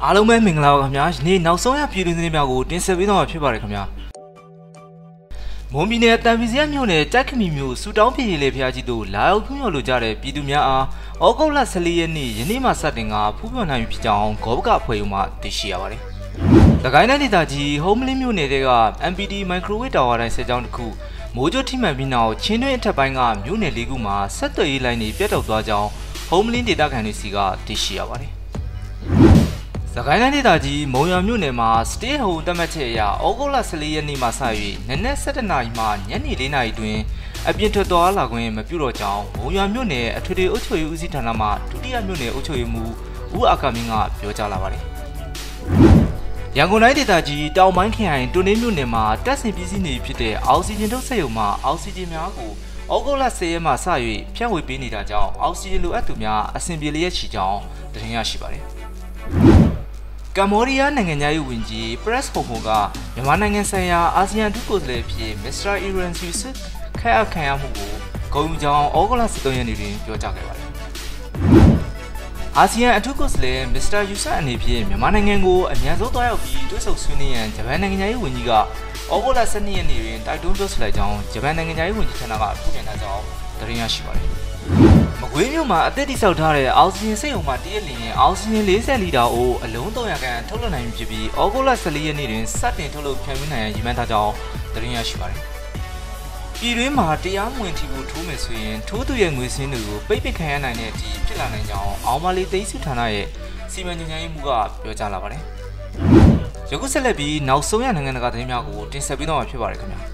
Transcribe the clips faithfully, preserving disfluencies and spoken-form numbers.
အားလုံးပဲမင်္ဂလာပါခင်ဗျာဒီနေ့နောက်ဆုံးရပြည်တွင်းသတင်းများကိုတင်ဆက်ပေးသွားမှာဖြစ်ပါတယ်ခင်ဗျာမွန်ပြည်နယ်တန်ပြည်စရမြို့နယ်ကြက်ခမီမြို့စူတောင်းပြည်လေဖျားကြီးတို့လာရောက်ဖူးမြော်လိုကြတဲ့ပြည်သူများအားဩဂုတ်လဆယ်လေးရက်နေ့ယနေ့မှစတင်ကဖူးမြော်နိုင်ပြီဖြစ်ကြောင်းဂောဘကအဖွဲ့မှသိရှိရပါတယ်။တကိုင်းတိုင်းဒေသကြီးဟုံးမလင်းမြို့နယ်က M P D Microwave Tower တိုင်းစစ်ကြောင်းတစ်ခုမိုးကြိုထိမှန်ပြီးနောက်ချင်းတွင်းအထက်ပိုင်းကမြို့နယ်လေးခုမှာဆက်သွယ်ရေးလိုင်းတွေပြတ်တောက်သွားကြောင်းဟုံးမလင်းဒေသခံတွေစီကသိရှိရပါတယ်။စကိုင်းတိုင်းဒေသကြီးမုံရွာမြို့နယ်မှာ Stay Home သတ်မှတ်ချက်အရဩဂုတ်လဆယ်လေးရက်နေ့မှစ၍နနက်၁၁နာရီမှညနေ၄နာရီတွင်အပြင်ထွက်သွားလာခွင့်မပြုတော့ကြောင်းမုံရွာမြို့နယ်အထွေထွေအုပ်ချုပ်ရေးဦးစီးဌာနမှဒုတိယမြို့နယ်အုပ်ချုပ်ရေးမှူးဦးအာကမင်းကပြောကြားလာပါတယ်။ရန်ကုန်တိုင်းဒေသကြီးတောင်ပိုင်းခရိုင်တွန်းင်းမြို့နယ်မှာတပ်ဆင်ပြည်စည်းနေဖြစ်တဲ့အောက်ဆီဂျင်ထုတ်စက်ရုံမှာအောက်ဆီဂျင်များကိုဩဂုတ်လ၁၀ရက်မှစ၍ဖြန့်ဝေပေးနေတာကြောင့်အောက်ဆီဂျင်လိုအပ်သူများအဆင်ပြေလျက်ရှိကြောင်းတင်ပြရရှိပါတယ်။ကမ္ဘောဒီးယားနိုင်ငံသားရေးဝန်ကြီး Press Homo ကမြန်မာနိုင်ငံဆိုင်ရာအာဆီယံဒုကိုယ်စားလှယ်ဖြစ် Mister Iran Yusuf ခန့်အပ်ခံရမှုကိုဂုဏ်ယူကြောင်းဩဂုတ်လ၁၃ရက်နေ့တွင်ပြောကြားခဲ့ပါတယ်။အာဆီယံအထူးကိုယ်စားလှယ် Mister Yusuf အနေဖြင့်မြန်မာနိုင်ငံကိုအများဆုံးသွားရောက်ပြီးတွေ့ဆုံဆွေးနွေးရန်ဂျပန်နိုင်ငံသားရေးဝန်ကြီးကဩဂုတ်လ၁၂ရက်နေ့တွင်တိုက်တွန်းပြောဆိုလိုက်ကြောင်းဂျပန်နိုင်ငံသားရေးဝန်ကြီးဌာနကထုတ်ပြန်ထားကြောင်းသတင်းရရှိပါတယ်။မကွေးမြို့မှာအသက်တိဆောက်ထားတဲ့အောက်ဆီဂျင်စိတ်ုံမှာတရက်လျင်အောက်ဆီဂျင်၄၀လီတာအိုးအလုံး၃၀၀ခန့်ထုတ်လွှတ်နိုင်ပြီဖြစ်ပြီးဩဂုတ်လ၁၄ရက်နေ့တွင်စတင်ထုတ်လုပ်ဖြန့်ဖြူးနိုင်ရန်ရည်မှန်းထားကြောင်းသတင်းရရှိပါတယ်။ပြည်တွင်းမှာတရားမဝင်ထီကိုထိုးမယ်ဆိုရင်ထိုးသူရဲ့ငွေစင်းတွေကိုပိတ်ပင်ခံရနိုင်တဲ့အထိဖြစ်လာနိုင်ကြောင်းအောင်မလေးသိန်းစုဌာနရဲ့စီမံညွှန်ကြားရေးမှူးကပြောကြားလာပါတယ်။ယခုဆက်လက်ပြီးနောက်ဆုံးရနိုင်ငံတကာသတင်းများကိုတင်ဆက်ပေးသွားမှာဖြစ်ပါတယ်ခင်ဗျာ။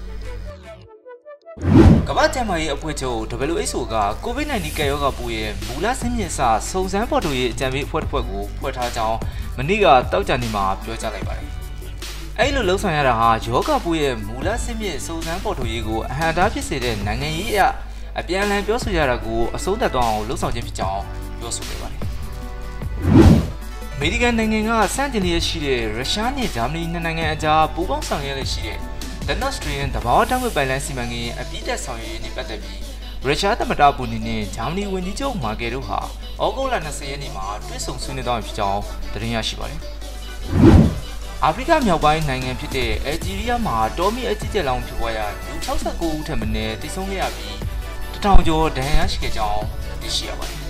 ကမ္ဘာ့ကျန်းမာရေးအဖွဲ့ချုပ် W H O က ကိုဗစ်-၁၉ ကပ်ရောဂါပိုးရဲ့မူလစင်းမြင့်စစုံစမ်းဖော်ထုတ်ရေးအကြံပေးအဖွဲ့တစ်ဖွဲ့ကိုဖွဲ့ထားကြောင်းမနေ့ကတောက်ကြနေမှာပြောကြားလိုက်ပါတယ်။အဲဒီလိုလှုံ့ဆော်ရတာဟာရောဂါပိုးရဲ့မူလစင်းမြင့်စုံစမ်းဖော်ထုတ်ရေးကိုအဟန့်အတားဖြစ်စေတဲ့နိုင်ငံရေးအရအပြန်အလှန်ပြောဆိုရတာကိုအဆုံးသတ်သွားအောင်လှုံ့ဆော်ခြင်းဖြစ်ကြောင်းပြောဆိုခဲ့ပါတယ်။အမေရိကန်နိုင်ငံကစန့်ကျင်ရရှိတဲ့ရုရှားနဲ့ဂျာမနီနှစ်နိုင်ငံအကြားပူးပေါင်းဆောင်ရွက်ရရှိတဲ့The Nord Stream သဘာဝဓာတ်ငွေ့ပိုက်လိုင်းစီမံကိန်းအပြည့်တက်ဆောင်ရွက်ရေးနဲ့ပတ်သက်ပြီးရုရှားသမ္မတပူတင်နဲ့ဂျာမနီဝန်ကြီးချုပ်မာကယ်တို့ဟာဩဂုတ်လ၂၀ရက်နေ့မှာတွေ့ဆုံဆွေးနွေးသွားမှာဖြစ်ကြောင်းသတင်းရရှိပါတယ်။အာဖရိကမြောက်ပိုင်းနိုင်ငံဖြစ်တဲ့အယ်ဂျီးရီးယားမှာတောမီအကြီးကျယ်လောင်ဖြစ်ပွားရာလူ၆၉ဦးထက်မနည်းသေဆုံးခဲ့ရပြီးတစ်ထောင်ကျော်ဒဏ်ရာရရှိခဲ့ကြောင်းသိရှိရပါတယ်။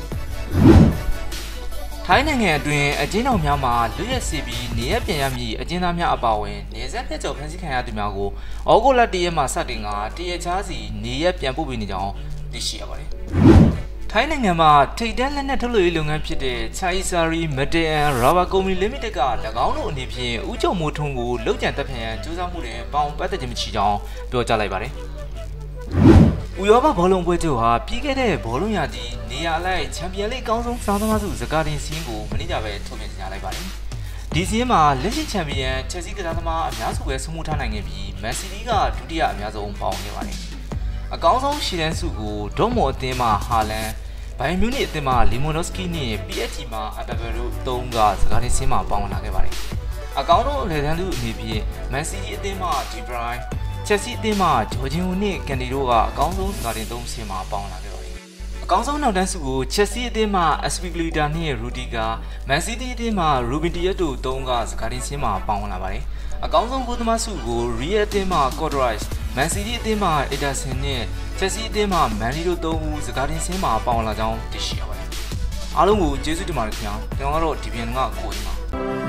ထိုင်းနိုင်ငံအတွင်းအကျဉ်းထောင်များမှာလွတ်ရက်စေပြီးနေရပြန်ရမည့်အကျဉ်းသားများအပါအဝင်နေဆက်ဖြတ်ကျော်ဖမ်းဆီးခံရသူများကိုဩဂုတ်လ၁ရက်မှစတင်ကတရက်ချားစီနေရပြန်ပို့ပေးနေကြောင်းသိရှိရပါတယ်။ထိုင်းနိုင်ငံမှာထိပ်တန်းလက်နက်ထုတ်လုပ်ရေးလုပ်ငန်းဖြစ်တဲ့ Chaisari Metal and Rubber Company Limited က၎င်းတို့အနေဖြင့်ဦးချုပ်မိုးထွန်းကိုလုံခြံတပ်ဖြန့်ရန်စူးစမ်းမှုတွင်ပေါင်းပတ်သက်ခြင်းမရှိကြောင်းပြောကြားလိုက်ပါတယ်။ဥရောပဘောလုံးပွဲချုပ်ဟာပြီးခဲ့တဲ့ဘောလုံးရာသီနေရာလိုက်ချန်ပီယံလိအကောင်းဆုံးစားသမားစုစကားတင်စီးကိုမနေ့ကပဲထုတ်ပြန်ကြေညာလိုက်ပါတယ်။ဒီစီးရင်မှာလက်ရှိချန်ပီယံချက်စီကစားသမားအများစုပဲဆုံးမထားနိုင်ခဲ့ပြီးမန်စီးတီးကဒုတိယအများဆုံးပေါင်းခဲ့ပါတယ်။အကောင်းဆုံးရှီတန်းစုကိုဒေါ့မော်အသင်းမှဟာလန်ဘိုင်မြူနစ်အသင်းမှလီမိုနိုစကီနဲ့ P S G မှအတာဘယ်တို့သုံးကစကားတင်စီးမှာပေါင်းလာခဲ့ပါတယ်။အကောင်းဆုံးအလယ်တန်းလူအနေဖြင့်မန်စီးတီးအသင်းမှဒီဘရိုင်းချက်စီအသင်းမှဂျော်ဂျင်ဟိုနဲ့ကန်ဒီတို့ကအကောင်းဆုံးစကားတင်သုံးဆင်းမှာပေါင်းလာခဲ့ပါတယ်။အကောင်းဆုံးနောက်တန်းစုကိုချက်စီအသင်းမှအစပီဂလီတာနဲ့ရူဒီကာမန်စီးတီးအသင်းမှရူဘင်တီယက်တို့သုံးကစကားတင်ဆင်းမှာပေါင်းလာပါတယ်။အကောင်းဆုံးဂိုးသမားစုကိုရီယယ်အသင်းမှကော့ဒရိုက်မန်စီးတီးအသင်းမှအီတာဆန်နဲ့ချက်စီအသင်းမှမန်လီတို့သုံးဦးစကားတင်ဆင်းမှာပေါင်းလာကြောင်းသိရှိရပါတယ်။အားလုံးကိုကျေးဇူးတင်ပါတယ်ခင်ဗျာ။ကျွန်တော်ကတော့ဒီပြန်ကကိုကြီးပါ